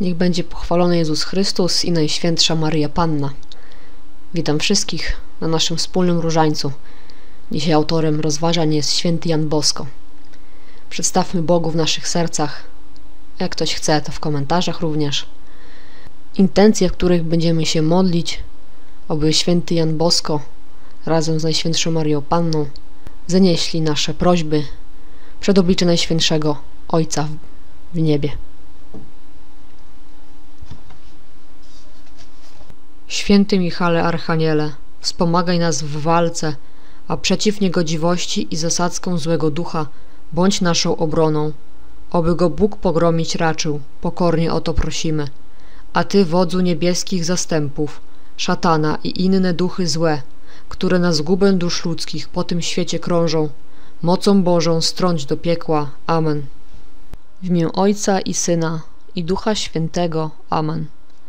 Niech będzie pochwalony Jezus Chrystus i Najświętsza Maryja Panna. Witam wszystkich na naszym wspólnym różańcu. Dzisiaj autorem rozważań jest święty Jan Bosko. Przedstawmy Bogu w naszych sercach, jak ktoś chce, to w komentarzach również, intencje, w których będziemy się modlić, aby święty Jan Bosko razem z Najświętszą Maryją Panną zanieśli nasze prośby przed oblicze Najświętszego Ojca w niebie. Święty Michale Archaniele, wspomagaj nas w walce, a przeciw niegodziwości i zasadzkom złego ducha bądź naszą obroną. Oby go Bóg pogromić raczył, pokornie o to prosimy. A Ty, wodzu niebieskich zastępów, szatana i inne duchy złe, które na zgubę dusz ludzkich po tym świecie krążą, mocą Bożą strąć do piekła. Amen. W imię Ojca i Syna i Ducha Świętego. Amen.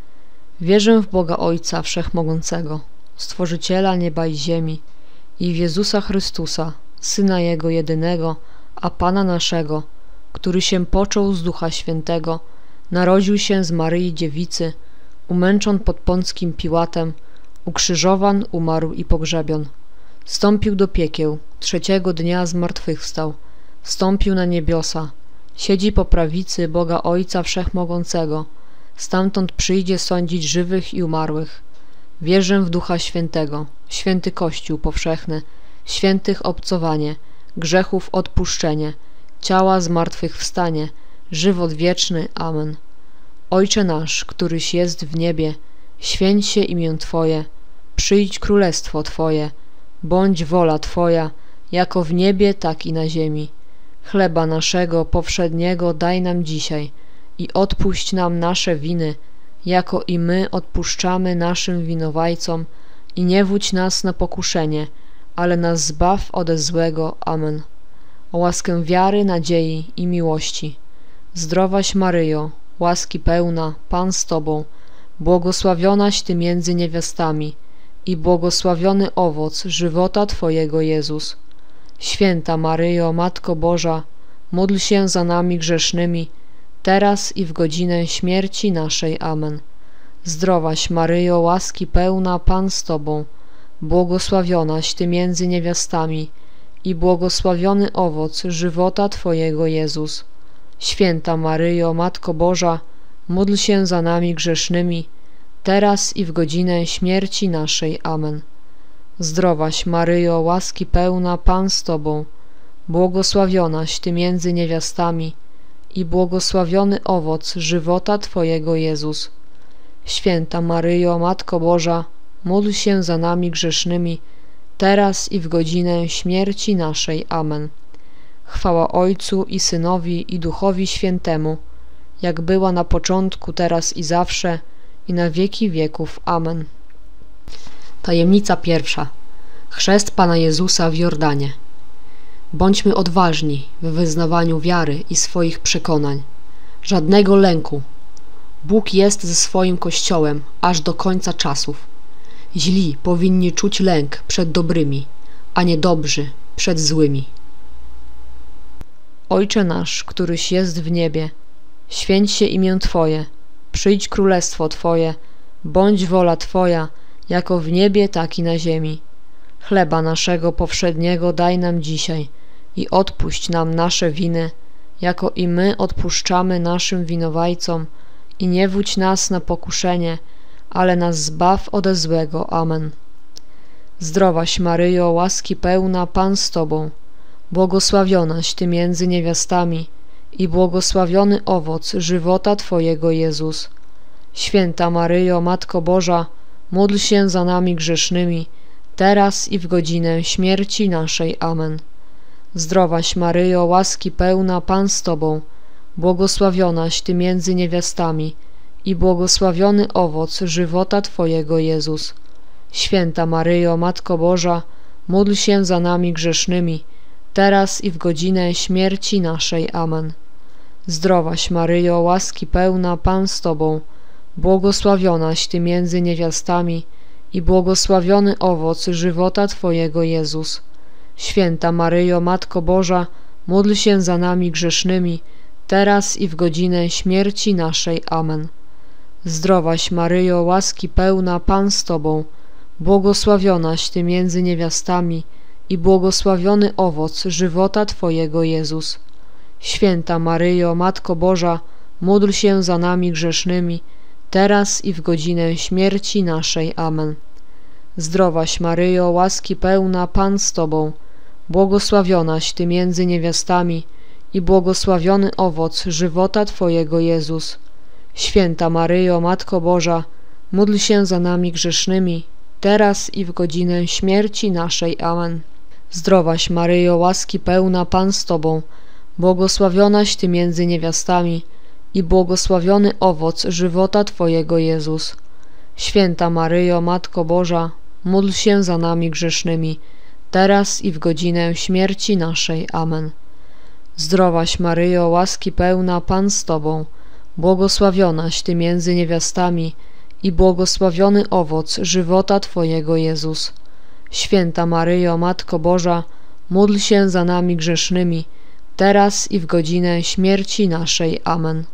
Wierzę w Boga Ojca Wszechmogącego, Stworzyciela nieba i ziemi, i w Jezusa Chrystusa, Syna Jego jedynego, a Pana naszego, który się począł z Ducha Świętego, narodził się z Maryi Dziewicy, umęczon pod Pąckim Piłatem, ukrzyżowan, umarł i pogrzebion. Wstąpił do piekieł, trzeciego dnia zmartwychwstał, wstąpił na niebiosa, siedzi po prawicy Boga Ojca Wszechmogącego, stamtąd przyjdzie sądzić żywych i umarłych. Wierzę w Ducha Świętego, święty Kościół powszechny, świętych obcowanie, grzechów odpuszczenie, ciała zmartwychwstanie, żywot wieczny. Amen. Ojcze nasz, któryś jest w niebie, święć się imię Twoje, przyjdź królestwo Twoje, bądź wola Twoja, jako w niebie, tak i na ziemi. Chleba naszego powszedniego daj nam dzisiaj i odpuść nam nasze winy, jako i my odpuszczamy naszym winowajcom, i nie wódź nas na pokuszenie, ale nas zbaw ode złego. Amen. O łaskę wiary, nadziei i miłości. Zdrowaś Maryjo, łaski pełna, Pan z Tobą, błogosławionaś Ty między niewiastami i błogosławiony owoc żywota Twojego Jezus. Święta Maryjo, Matko Boża, módl się za nami grzesznymi, teraz i w godzinę śmierci naszej. Amen. Zdrowaś Maryjo, łaski pełna, Pan z Tobą, błogosławionaś Ty między niewiastami i błogosławiony owoc żywota Twojego Jezus. Święta Maryjo, Matko Boża, módl się za nami grzesznymi, teraz i w godzinę śmierci naszej. Amen. Zdrowaś Maryjo, łaski pełna, Pan z Tobą, błogosławionaś Ty między niewiastami i błogosławiony owoc żywota Twojego Jezus. Święta Maryjo, Matko Boża, módl się za nami grzesznymi, teraz i w godzinę śmierci naszej. Amen. Chwała Ojcu i Synowi i Duchowi Świętemu, jak była na początku, teraz i zawsze, i na wieki wieków. Amen. Tajemnica pierwsza. Chrzest Pana Jezusa w Jordanie. Bądźmy odważni w wyznawaniu wiary i swoich przekonań. Żadnego lęku. Bóg jest ze swoim Kościołem aż do końca czasów. Źli powinni czuć lęk przed dobrymi, a niedobrzy przed złymi. Ojcze nasz, któryś jest w niebie, święć się imię Twoje, przyjdź królestwo Twoje, bądź wola Twoja, jako w niebie, tak i na ziemi. Chleba naszego powszedniego daj nam dzisiaj i odpuść nam nasze winy, jako i my odpuszczamy naszym winowajcom, i nie wódź nas na pokuszenie, ale nas zbaw ode złego. Amen. Zdrowaś Maryjo, łaski pełna, Pan z Tobą, błogosławionaś Ty między niewiastami i błogosławiony owoc żywota Twojego Jezus. Święta Maryjo, Matko Boża, módl się za nami grzesznymi, teraz i w godzinę śmierci naszej. Amen. Zdrowaś Maryjo, łaski pełna, Pan z Tobą, błogosławionaś Ty między niewiastami i błogosławiony owoc żywota Twojego Jezus. Święta Maryjo, Matko Boża, módl się za nami grzesznymi, teraz i w godzinę śmierci naszej. Amen. Zdrowaś Maryjo, łaski pełna, Pan z Tobą, błogosławionaś Ty między niewiastami i błogosławiony owoc żywota Twojego Jezus. Święta Maryjo, Matko Boża, módl się za nami grzesznymi, teraz i w godzinę śmierci naszej. Amen. Zdrowaś Maryjo, łaski pełna, Pan z Tobą, błogosławionaś Ty między niewiastami i błogosławiony owoc żywota Twojego, Jezus. Święta Maryjo, Matko Boża, módl się za nami grzesznymi, teraz i w godzinę śmierci naszej. Amen. Zdrowaś Maryjo, łaski pełna, Pan z Tobą, błogosławionaś Ty między niewiastami i błogosławiony owoc żywota Twojego, Jezus. Święta Maryjo, Matko Boża, módl się za nami grzesznymi, teraz i w godzinę śmierci naszej. Amen. Zdrowaś Maryjo, łaski pełna, Pan z Tobą, błogosławionaś Ty między niewiastami i błogosławiony owoc żywota Twojego, Jezus. Święta Maryjo, Matko Boża, módl się za nami grzesznymi, teraz i w godzinę śmierci naszej. Amen. Zdrowaś Maryjo, łaski pełna, Pan z Tobą, błogosławionaś Ty między niewiastami i błogosławiony owoc żywota Twojego, Jezus. Święta Maryjo, Matko Boża, módl się za nami grzesznymi, teraz i w godzinę śmierci naszej. Amen.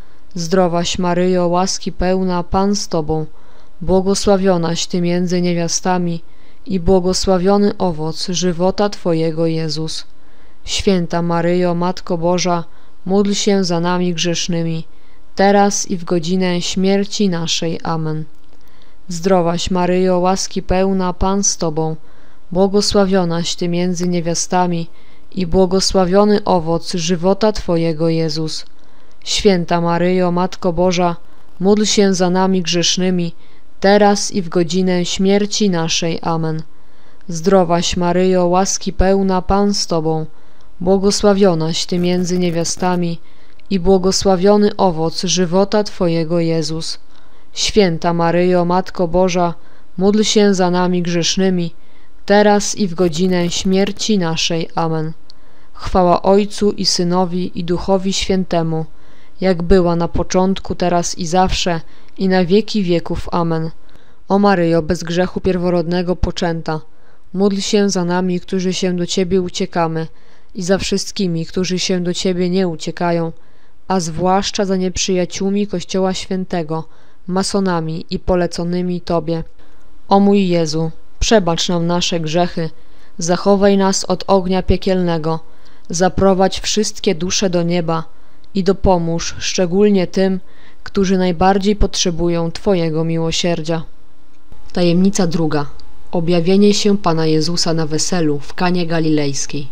Zdrowaś Maryjo, łaski pełna, Pan z Tobą, błogosławionaś Ty między niewiastami i błogosławiony owoc żywota Twojego, Jezus. Święta Maryjo, Matko Boża, módl się za nami grzesznymi, teraz i w godzinę śmierci naszej. Amen. Zdrowaś Maryjo, łaski pełna, Pan z Tobą, błogosławionaś Ty między niewiastami i błogosławiony owoc żywota Twojego, Jezus. Święta Maryjo, Matko Boża, módl się za nami grzesznymi, teraz i w godzinę śmierci naszej. Amen. Zdrowaś Maryjo, łaski pełna, Pan z Tobą, błogosławionaś Ty między niewiastami i błogosławiony owoc żywota Twojego, Jezus. Święta Maryjo, Matko Boża, módl się za nami grzesznymi, teraz i w godzinę śmierci naszej. Amen. Chwała Ojcu i Synowi i Duchowi Świętemu, jak była na początku, teraz i zawsze, i na wieki wieków. Amen. O Maryjo, bez grzechu pierworodnego poczęta, módl się za nami, którzy się do Ciebie uciekamy, i za wszystkimi, którzy się do Ciebie nie uciekają, a zwłaszcza za nieprzyjaciółmi Kościoła Świętego, masonami i poleconymi Tobie. O mój Jezu, przebacz nam nasze grzechy, zachowaj nas od ognia piekielnego, zaprowadź wszystkie dusze do nieba i dopomóż szczególnie tym, którzy najbardziej potrzebują Twojego miłosierdzia. Tajemnica druga. Objawienie się Pana Jezusa na weselu w Kanie Galilejskiej.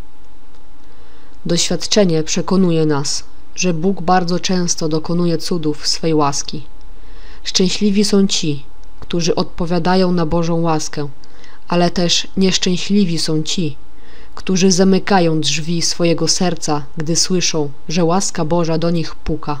Doświadczenie przekonuje nas, że Bóg bardzo często dokonuje cudów swej łaski. Szczęśliwi są ci, którzy odpowiadają na Bożą łaskę, ale też nieszczęśliwi są ci, którzy zamykają drzwi swojego serca, gdy słyszą, że łaska Boża do nich puka.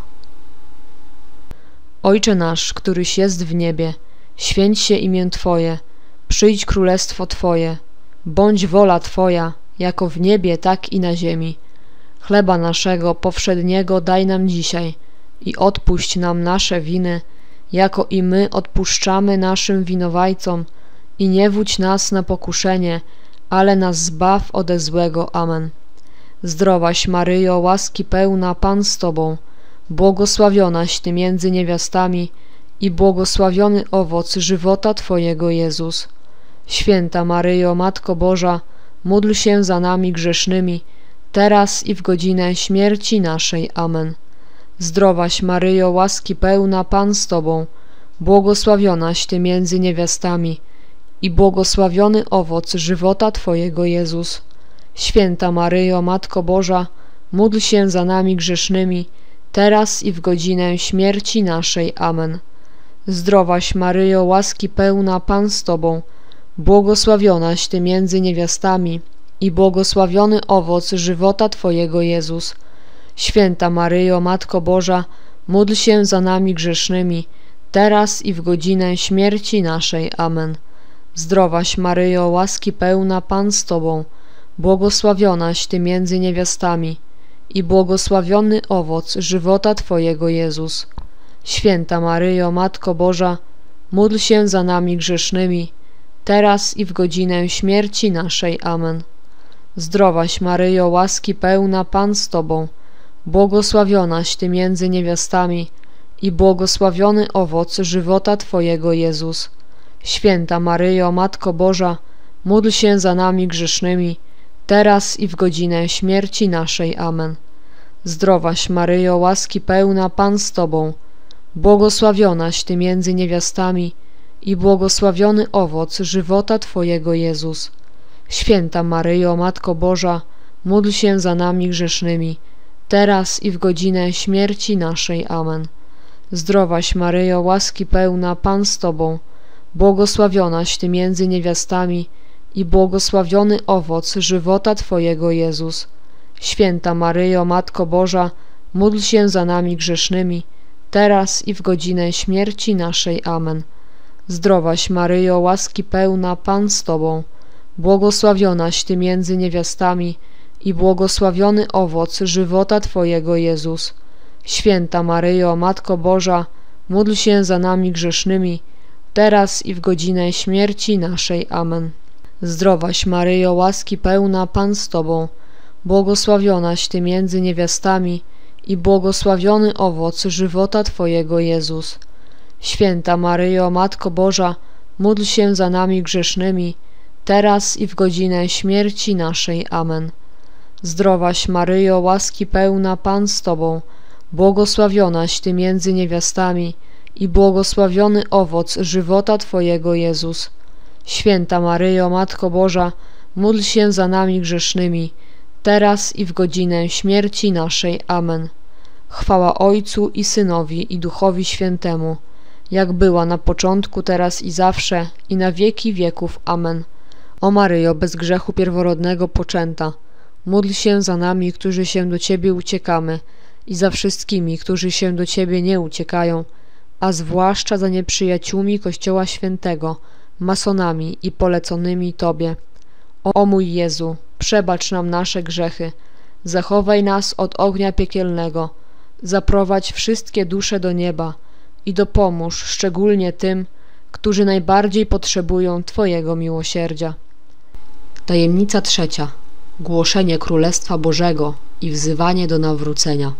Ojcze nasz, któryś jest w niebie, święć się imię Twoje, przyjdź królestwo Twoje, bądź wola Twoja, jako w niebie, tak i na ziemi. Chleba naszego powszedniego daj nam dzisiaj i odpuść nam nasze winy, jako i my odpuszczamy naszym winowajcom, i nie wódź nas na pokuszenie, ale nas zbaw ode złego. Amen. Zdrowaś Maryjo, łaski pełna, Pan z Tobą, błogosławionaś Ty między niewiastami i błogosławiony owoc żywota Twojego, Jezus. Święta Maryjo, Matko Boża, módl się za nami grzesznymi, teraz i w godzinę śmierci naszej. Amen. Zdrowaś Maryjo, łaski pełna, Pan z Tobą, błogosławionaś Ty między niewiastami i błogosławiony owoc żywota Twojego, Jezus. Święta Maryjo, Matko Boża, módl się za nami grzesznymi, teraz i w godzinę śmierci naszej. Amen. Zdrowaś Maryjo, łaski pełna, Pan z Tobą, błogosławionaś Ty między niewiastami i błogosławiony owoc żywota Twojego, Jezus. Święta Maryjo, Matko Boża, módl się za nami grzesznymi, teraz i w godzinę śmierci naszej. Amen. Zdrowaś Maryjo, łaski pełna, Pan z Tobą, błogosławionaś Ty między niewiastami i błogosławiony owoc żywota Twojego, Jezus. Święta Maryjo, Matko Boża, módl się za nami grzesznymi, teraz i w godzinę śmierci naszej. Amen. Zdrowaś Maryjo, łaski pełna, Pan z Tobą, błogosławionaś Ty między niewiastami i błogosławiony owoc żywota Twojego, Jezus. Święta Maryjo, Matko Boża, módl się za nami grzesznymi, teraz i w godzinę śmierci naszej. Amen. Zdrowaś Maryjo, łaski pełna, Pan z Tobą, błogosławionaś Ty między niewiastami i błogosławiony owoc żywota Twojego, Jezus. Święta Maryjo, Matko Boża, módl się za nami grzesznymi, teraz i w godzinę śmierci naszej. Amen. Zdrowaś Maryjo, łaski pełna, Pan z Tobą, błogosławionaś Ty między niewiastami i błogosławiony owoc żywota Twojego, Jezus. Święta Maryjo, Matko Boża, módl się za nami grzesznymi, teraz i w godzinę śmierci naszej. Amen. Zdrowaś Maryjo, łaski pełna, Pan z Tobą, błogosławionaś Ty między niewiastami i błogosławiony owoc żywota Twojego, Jezus. Święta Maryjo, Matko Boża, módl się za nami grzesznymi, teraz i w godzinę śmierci naszej. Amen. Zdrowaś Maryjo, łaski pełna, Pan z Tobą, błogosławionaś Ty między niewiastami i błogosławiony owoc żywota Twojego, Jezus. Święta Maryjo, Matko Boża, módl się za nami grzesznymi, teraz i w godzinę śmierci naszej. Amen. Zdrowaś Maryjo, łaski pełna, Pan z Tobą, błogosławionaś Ty między niewiastami i błogosławiony owoc żywota Twojego, Jezus. Święta Maryjo, Matko Boża, módl się za nami grzesznymi, teraz i w godzinę śmierci naszej. Amen. Chwała Ojcu i Synowi i Duchowi Świętemu, jak była na początku, teraz i zawsze, i na wieki wieków. Amen. O Maryjo, bez grzechu pierworodnego poczęta, módl się za nami, którzy się do Ciebie uciekamy, i za wszystkimi, którzy się do Ciebie nie uciekają, a zwłaszcza za nieprzyjaciółmi Kościoła Świętego, masonami i poleconymi Tobie. O mój Jezu, przebacz nam nasze grzechy, zachowaj nas od ognia piekielnego, zaprowadź wszystkie dusze do nieba i dopomóż szczególnie tym, którzy najbardziej potrzebują Twojego miłosierdzia. Tajemnica trzecia. Głoszenie Królestwa Bożego i wzywanie do nawrócenia.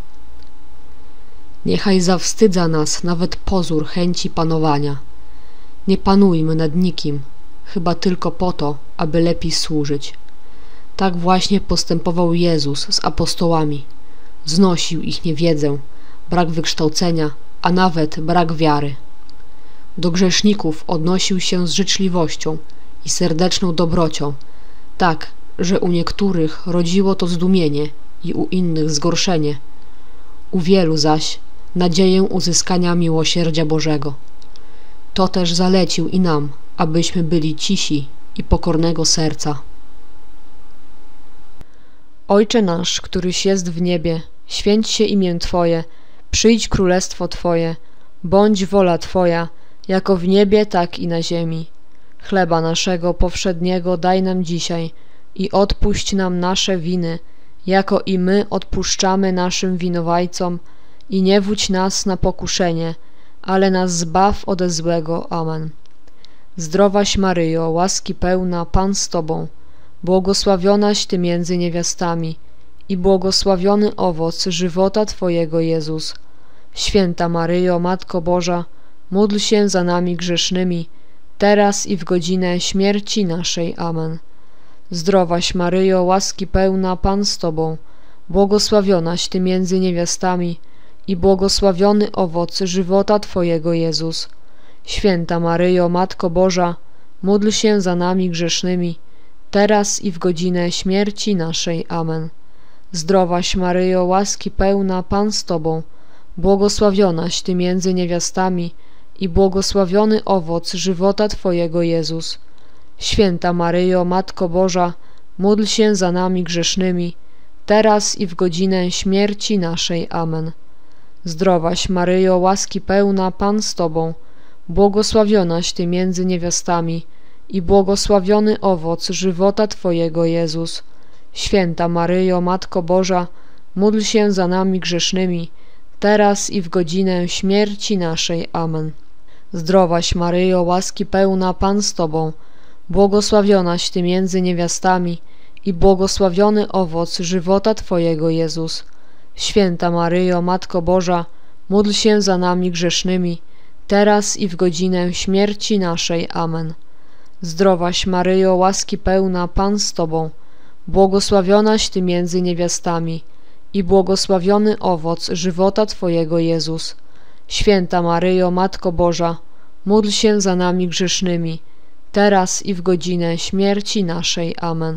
Niechaj zawstydza nas nawet pozór chęci panowania. Nie panujmy nad nikim, chyba tylko po to, aby lepiej służyć. Tak właśnie postępował Jezus z apostołami. Znosił ich niewiedzę, brak wykształcenia, a nawet brak wiary. Do grzeszników odnosił się z życzliwością i serdeczną dobrocią, tak, że u niektórych rodziło to zdumienie i u innych zgorszenie, u wielu zaś nadzieję uzyskania miłosierdzia Bożego. To też zalecił i nam, abyśmy byli cisi i pokornego serca. Ojcze nasz, któryś jest w niebie, święć się imię Twoje, przyjdź królestwo Twoje, bądź wola Twoja, jako w niebie, tak i na ziemi. Chleba naszego powszedniego daj nam dzisiaj i odpuść nam nasze winy, jako i my odpuszczamy naszym winowajcom, i nie wódź nas na pokuszenie, ale nas zbaw ode złego. Amen. Zdrowaś Maryjo, łaski pełna, Pan z Tobą, błogosławionaś Ty między niewiastami i błogosławiony owoc żywota Twojego, Jezus. Święta Maryjo, Matko Boża, módl się za nami grzesznymi, teraz i w godzinę śmierci naszej. Amen. Zdrowaś Maryjo, łaski pełna, Pan z Tobą, błogosławionaś Ty między niewiastami i błogosławiony owoc żywota Twojego, Jezus. Święta Maryjo, Matko Boża, módl się za nami grzesznymi, teraz i w godzinę śmierci naszej. Amen. Zdrowaś Maryjo, łaski pełna, Pan z Tobą, błogosławionaś Ty między niewiastami i błogosławiony owoc żywota Twojego, Jezus. Święta Maryjo, Matko Boża, módl się za nami grzesznymi, teraz i w godzinę śmierci naszej. Amen. Zdrowaś Maryjo, łaski pełna, Pan z Tobą, błogosławionaś Ty między niewiastami i błogosławiony owoc żywota Twojego, Jezus. Święta Maryjo, Matko Boża, módl się za nami grzesznymi, teraz i w godzinę śmierci naszej. Amen. Zdrowaś Maryjo, łaski pełna, Pan z Tobą, błogosławionaś Ty między niewiastami i błogosławiony owoc żywota Twojego, Jezus. Święta Maryjo, Matko Boża, módl się za nami grzesznymi, teraz i w godzinę śmierci naszej. Amen. Zdrowaś Maryjo, łaski pełna, Pan z Tobą, błogosławionaś Ty między niewiastami i błogosławiony owoc żywota Twojego, Jezus. Święta Maryjo, Matko Boża, módl się za nami grzesznymi, teraz i w godzinę śmierci naszej. Amen.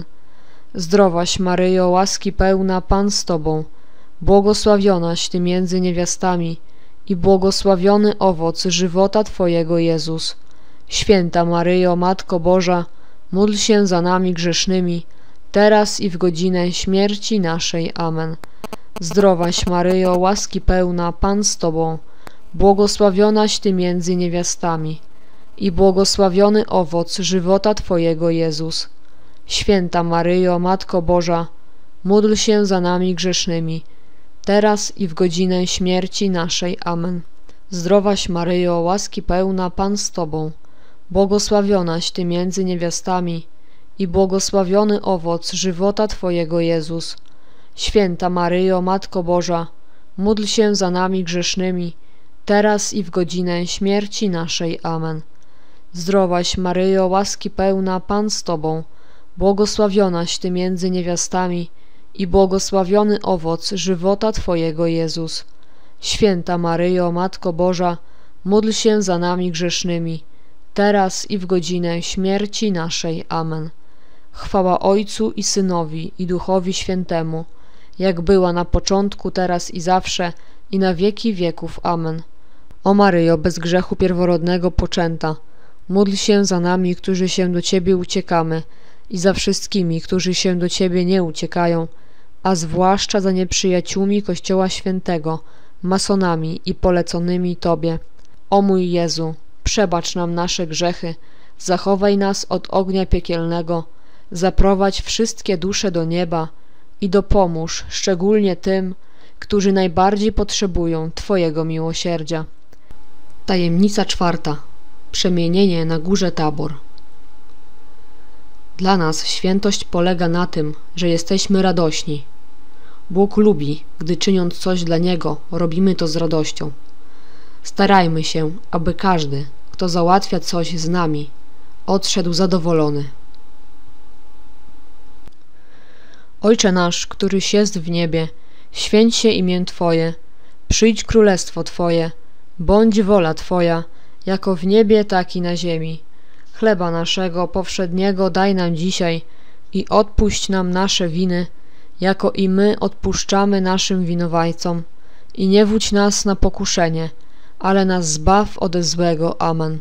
Zdrowaś Maryjo, łaski pełna, Pan z Tobą, błogosławionaś Ty między niewiastami i błogosławiony owoc żywota Twojego, Jezus. Święta Maryjo, Matko Boża, módl się za nami grzesznymi, teraz i w godzinę śmierci naszej. Amen. Zdrowaś Maryjo, łaski pełna, Pan z Tobą, błogosławionaś Ty między niewiastami i błogosławiony owoc żywota Twojego, Jezus. Święta Maryjo, Matko Boża, módl się za nami grzesznymi, teraz i w godzinę śmierci naszej. Amen. Zdrowaś Maryjo, łaski pełna, Pan z Tobą, błogosławionaś Ty między niewiastami i błogosławiony owoc żywota Twojego, Jezus. Święta Maryjo, Matko Boża, módl się za nami grzesznymi, teraz i w godzinę śmierci naszej. Amen. Zdrowaś Maryjo, łaski pełna, Pan z Tobą, błogosławionaś Ty między niewiastami i błogosławiony owoc żywota Twojego, Jezus. Święta Maryjo, Matko Boża, módl się za nami grzesznymi, teraz i w godzinę śmierci naszej. Amen. Chwała Ojcu i Synowi, i Duchowi Świętemu, jak była na początku, teraz i zawsze, i na wieki wieków. Amen. O Maryjo, bez grzechu pierworodnego poczęta, módl się za nami, którzy się do Ciebie uciekamy, i za wszystkimi, którzy się do Ciebie nie uciekają, a zwłaszcza za nieprzyjaciółmi Kościoła Świętego, masonami i poleconymi Tobie. O mój Jezu, przebacz nam nasze grzechy, zachowaj nas od ognia piekielnego, zaprowadź wszystkie dusze do nieba i dopomóż szczególnie tym, którzy najbardziej potrzebują Twojego miłosierdzia. Tajemnica czwarta. Przemienienie na górze Tabor. Dla nas świętość polega na tym, że jesteśmy radośni. Bóg lubi, gdy czyniąc coś dla Niego, robimy to z radością. Starajmy się, aby każdy, kto załatwia coś z nami, odszedł zadowolony. Ojcze nasz, któryś jest w niebie, święć się imię Twoje, przyjdź królestwo Twoje, bądź wola Twoja, jako w niebie, tak i na ziemi. Chleba naszego powszedniego daj nam dzisiaj i odpuść nam nasze winy, jako i my odpuszczamy naszym winowajcom. I nie wódź nas na pokuszenie, ale nas zbaw ode złego. Amen.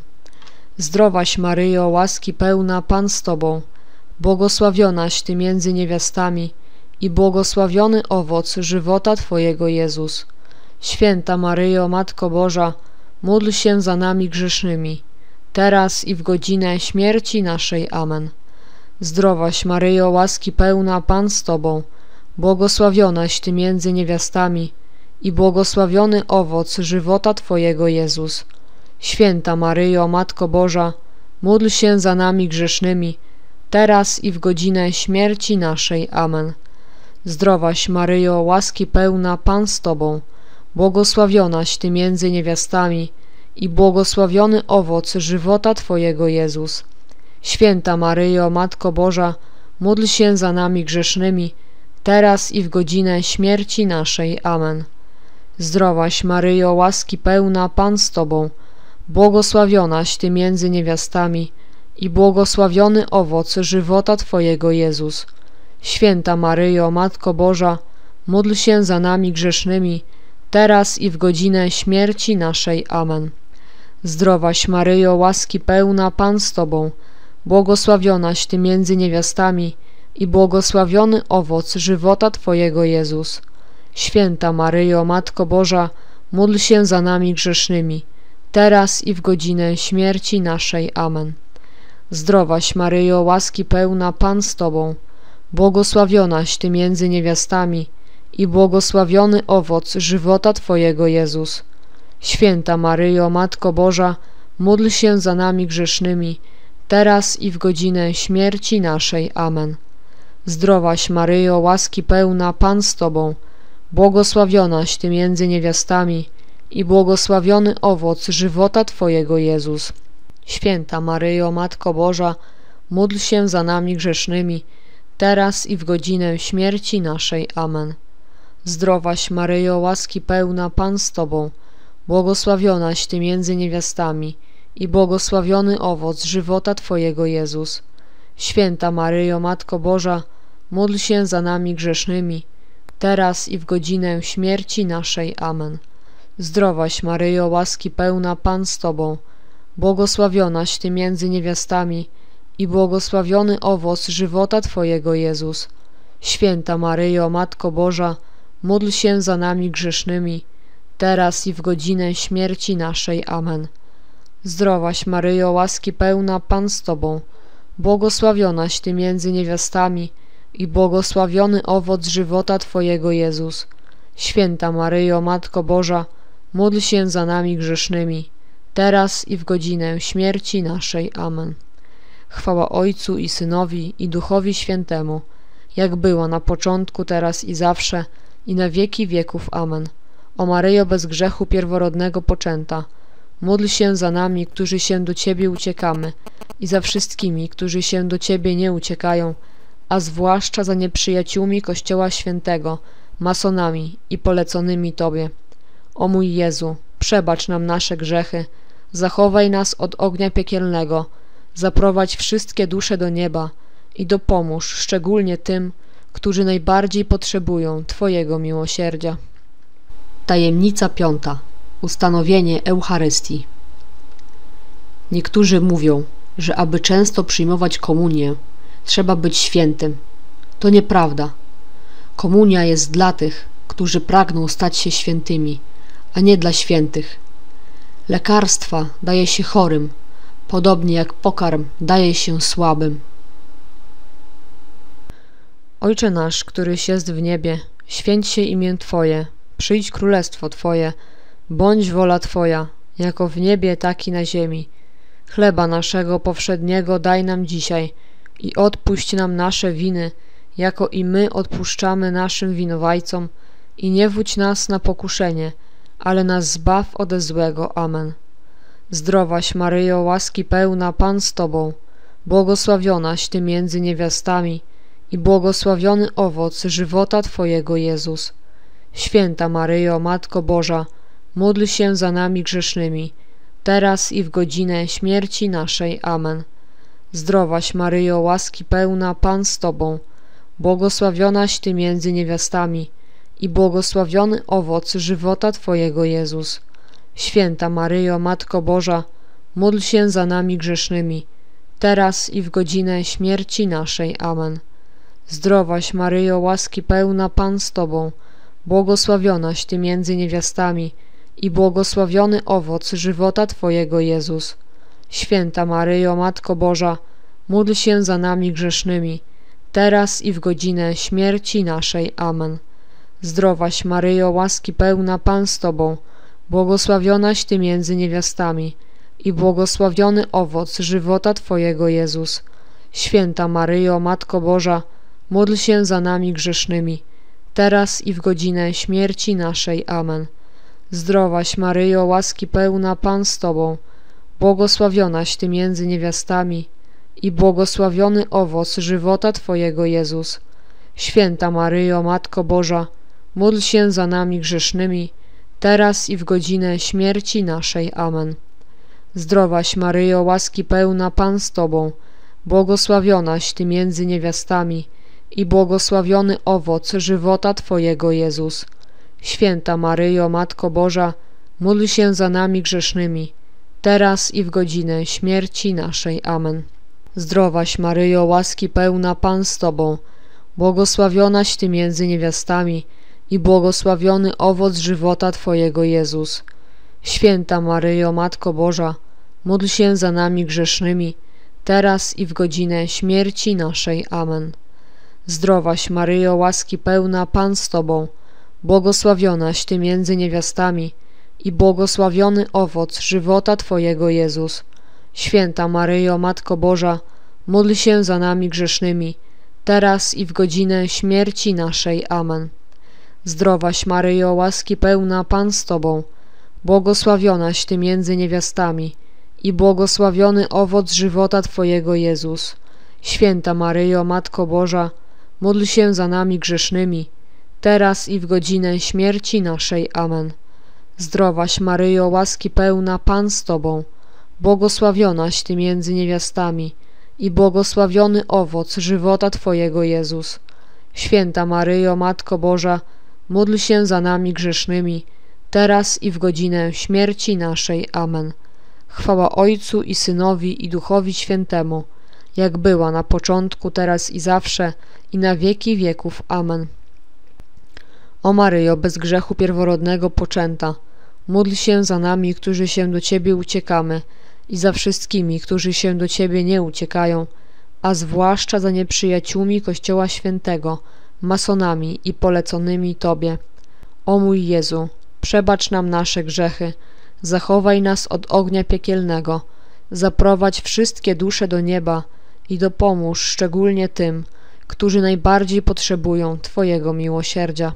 Zdrowaś Maryjo, łaski pełna, Pan z Tobą, błogosławionaś Ty między niewiastami i błogosławiony owoc żywota Twojego, Jezus. Święta Maryjo, Matko Boża, módl się za nami grzesznymi, teraz i w godzinę śmierci naszej. Amen. Zdrowaś Maryjo, łaski pełna, Pan z Tobą, błogosławionaś Ty między niewiastami i błogosławiony owoc żywota Twojego, Jezus. Święta Maryjo, Matko Boża, módl się za nami grzesznymi, teraz i w godzinę śmierci naszej. Amen. Zdrowaś Maryjo, łaski pełna, Pan z Tobą, błogosławionaś Ty między niewiastami i błogosławiony owoc żywota Twojego, Jezus. Święta Maryjo, Matko Boża, módl się za nami grzesznymi, teraz i w godzinę śmierci naszej. Amen. Zdrowaś Maryjo, łaski pełna, Pan z Tobą, błogosławionaś Ty między niewiastami i błogosławiony owoc żywota Twojego, Jezus. Święta Maryjo, Matko Boża, módl się za nami grzesznymi, teraz i w godzinę śmierci naszej. Amen. Zdrowaś Maryjo, łaski pełna, Pan z Tobą, błogosławionaś Ty między niewiastami i błogosławiony owoc żywota Twojego, Jezus. Święta Maryjo, Matko Boża, módl się za nami grzesznymi, teraz i w godzinę śmierci naszej. Amen. Zdrowaś Maryjo, łaski pełna, Pan z Tobą, błogosławionaś Ty między niewiastami i błogosławiony owoc żywota Twojego, Jezus. Święta Maryjo, Matko Boża, módl się za nami grzesznymi, teraz i w godzinę śmierci naszej. Amen. Zdrowaś Maryjo, łaski pełna, Pan z Tobą, błogosławionaś Ty między niewiastami i błogosławiony owoc żywota Twojego, Jezus. Święta Maryjo, Matko Boża, módl się za nami grzesznymi, teraz i w godzinę śmierci naszej. Amen. Zdrowaś Maryjo, łaski pełna, Pan z Tobą, błogosławionaś Ty między niewiastami i błogosławiony owoc żywota Twojego, Jezus. Święta Maryjo, Matko Boża, módl się za nami grzesznymi, teraz i w godzinę śmierci naszej. Amen. Zdrowaś Maryjo, łaski pełna, Pan z Tobą, błogosławionaś Ty między niewiastami i błogosławiony owoc żywota Twojego, Jezus. Święta Maryjo, Matko Boża, módl się za nami grzesznymi, teraz i w godzinę śmierci naszej. Amen. Zdrowaś Maryjo, łaski pełna, Pan z Tobą, błogosławionaś Ty między niewiastami i błogosławiony owoc żywota Twojego, Jezus. Święta Maryjo, Matko Boża, módl się za nami grzesznymi, teraz i w godzinę śmierci naszej. Amen. Chwała Ojcu i Synowi, i Duchowi Świętemu, jak była na początku, teraz i zawsze, i na wieki wieków. Amen. O Maryjo, bez grzechu pierworodnego poczęta, módl się za nami, którzy się do Ciebie uciekamy, i za wszystkimi, którzy się do Ciebie nie uciekają, a zwłaszcza za nieprzyjaciółmi Kościoła Świętego, masonami i poleconymi Tobie. O mój Jezu, przebacz nam nasze grzechy, zachowaj nas od ognia piekielnego, zaprowadź wszystkie dusze do nieba i dopomóż szczególnie tym, którzy najbardziej potrzebują Twojego miłosierdzia. Tajemnica 5. Ustanowienie Eucharystii. Niektórzy mówią, że aby często przyjmować komunię, trzeba być świętym. To nieprawda. Komunia jest dla tych, którzy pragną stać się świętymi, a nie dla świętych. Lekarstwa daje się chorym, podobnie jak pokarm daje się słabym. Ojcze nasz, któryś jest w niebie, święć się imię Twoje, przyjdź królestwo Twoje, bądź wola Twoja, jako w niebie, tak i na ziemi. Chleba naszego powszedniego daj nam dzisiaj i odpuść nam nasze winy, jako i my odpuszczamy naszym winowajcom, i nie wódź nas na pokuszenie, ale nas zbaw ode złego. Amen. Zdrowaś Maryjo, łaski pełna, Pan z Tobą, błogosławionaś Ty między niewiastami i błogosławiony owoc żywota Twojego, Jezus. Święta Maryjo, Matko Boża, módl się za nami grzesznymi, teraz i w godzinę śmierci naszej. Amen. Zdrowaś Maryjo, łaski pełna, Pan z Tobą, błogosławionaś Ty między niewiastami i błogosławiony owoc żywota Twojego, Jezus. Święta Maryjo, Matko Boża, módl się za nami grzesznymi, teraz i w godzinę śmierci naszej. Amen. Zdrowaś Maryjo, łaski pełna, Pan z Tobą, błogosławionaś Ty między niewiastami i błogosławiony owoc żywota Twojego, Jezus. Święta Maryjo, Matko Boża, módl się za nami grzesznymi, teraz i w godzinę śmierci naszej. Amen. Zdrowaś Maryjo, łaski pełna, Pan z Tobą, błogosławionaś Ty między niewiastami i błogosławiony owoc żywota Twojego, Jezus. Święta Maryjo, Matko Boża, módl się za nami grzesznymi, teraz i w godzinę śmierci naszej. Amen. Zdrowaś Maryjo, łaski pełna, Pan z Tobą, błogosławionaś Ty między niewiastami i błogosławiony owoc żywota Twojego, Jezus. Święta Maryjo, Matko Boża, módl się za nami grzesznymi, teraz i w godzinę śmierci naszej. Amen. Zdrowaś Maryjo, łaski pełna, Pan z Tobą, błogosławionaś Ty między niewiastami i błogosławiony owoc żywota Twojego, Jezus. Święta Maryjo, Matko Boża, módl się za nami grzesznymi, teraz i w godzinę śmierci naszej. Amen. Zdrowaś Maryjo, łaski pełna, Pan z Tobą, błogosławionaś Ty między niewiastami i błogosławiony owoc żywota Twojego, Jezus. Święta Maryjo, Matko Boża, módl się za nami grzesznymi, teraz i w godzinę śmierci naszej. Amen. Zdrowaś Maryjo, łaski pełna, Pan z Tobą, błogosławionaś Ty między niewiastami i błogosławiony owoc żywota Twojego, Jezus. Święta Maryjo, Matko Boża, módl się za nami grzesznymi, teraz i w godzinę śmierci naszej. Amen. Zdrowaś Maryjo, łaski pełna, Pan z Tobą, błogosławionaś Ty między niewiastami i błogosławiony owoc żywota Twojego, Jezus. Święta Maryjo, Matko Boża, módl się za nami grzesznymi, teraz i w godzinę śmierci naszej. Amen. Zdrowaś Maryjo, łaski pełna, Pan z Tobą, błogosławionaś Ty między niewiastami i błogosławiony owoc żywota Twojego, Jezus. Święta Maryjo, Matko Boża, módl się za nami grzesznymi, teraz i w godzinę śmierci naszej. Amen. Chwała Ojcu i Synowi i Duchowi Świętemu, jak była na początku, teraz i zawsze, i na wieki wieków. Amen. O Maryjo, bez grzechu pierworodnego poczęta, módl się za nami, którzy się do Ciebie uciekamy, i za wszystkimi, którzy się do Ciebie nie uciekają, a zwłaszcza za nieprzyjaciółmi Kościoła Świętego, masonami i poleconymi Tobie. O mój Jezu, przebacz nam nasze grzechy, zachowaj nas od ognia piekielnego, zaprowadź wszystkie dusze do nieba i dopomóż szczególnie tym, którzy najbardziej potrzebują Twojego miłosierdzia.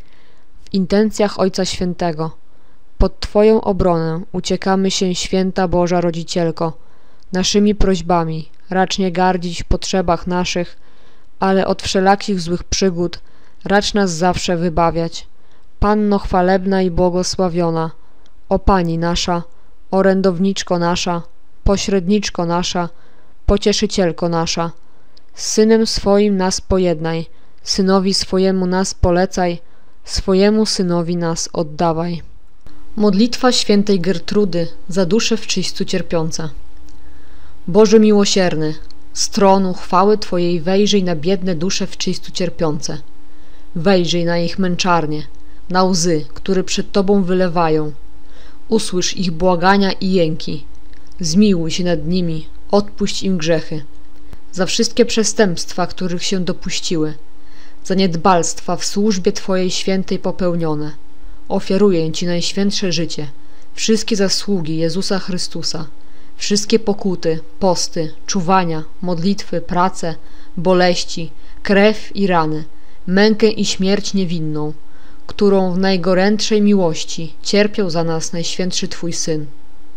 W intencjach Ojca Świętego, pod Twoją obronę uciekamy się, Święta Boża Rodzicielko. Naszymi prośbami racz nie gardzić w potrzebach naszych, ale od wszelakich złych przygód racz nas zawsze wybawiać. Panno chwalebna i błogosławiona, o Pani nasza, orędowniczko nasza, pośredniczko nasza, pocieszycielko nasza, z Synem swoim nas pojednaj, Synowi swojemu nas polecaj, swojemu Synowi nas oddawaj. Modlitwa świętej Gertrudy za dusze w czyśćcu cierpiące. Boże miłosierny, z tronu chwały Twojej wejrzyj na biedne dusze w czyśćcu cierpiące. Wejrzyj na ich męczarnie, na łzy, które przed Tobą wylewają. Usłysz ich błagania i jęki. Zmiłuj się nad nimi, odpuść im grzechy. Za wszystkie przestępstwa, których się dopuściły, za niedbalstwa w służbie Twojej świętej popełnione, ofiaruję Ci najświętsze życie, wszystkie zasługi Jezusa Chrystusa, wszystkie pokuty, posty, czuwania, modlitwy, prace, boleści, krew i rany, mękę i śmierć niewinną, którą w najgorętszej miłości cierpiał za nas Najświętszy Twój Syn.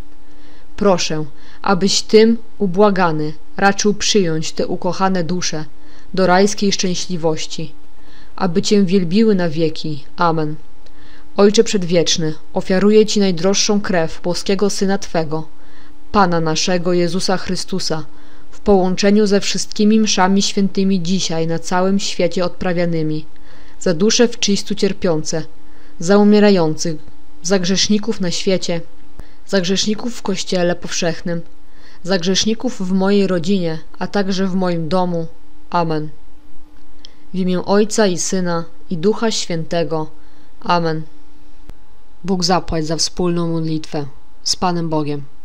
Proszę, abyś tym ubłagany raczył przyjąć te ukochane dusze do rajskiej szczęśliwości, aby Cię wielbiły na wieki. Amen. Ojcze Przedwieczny, ofiaruję Ci najdroższą krew boskiego Syna Twego, Pana naszego Jezusa Chrystusa, w połączeniu ze wszystkimi mszami świętymi dzisiaj na całym świecie odprawianymi, za dusze w czyśćcu cierpiące, za umierających, za grzeszników na świecie, za grzeszników w Kościele powszechnym, za grzeszników w mojej rodzinie, a także w moim domu. Amen. W imię Ojca i Syna i Ducha Świętego. Amen. Bóg zapłać za wspólną modlitwę z Panem Bogiem.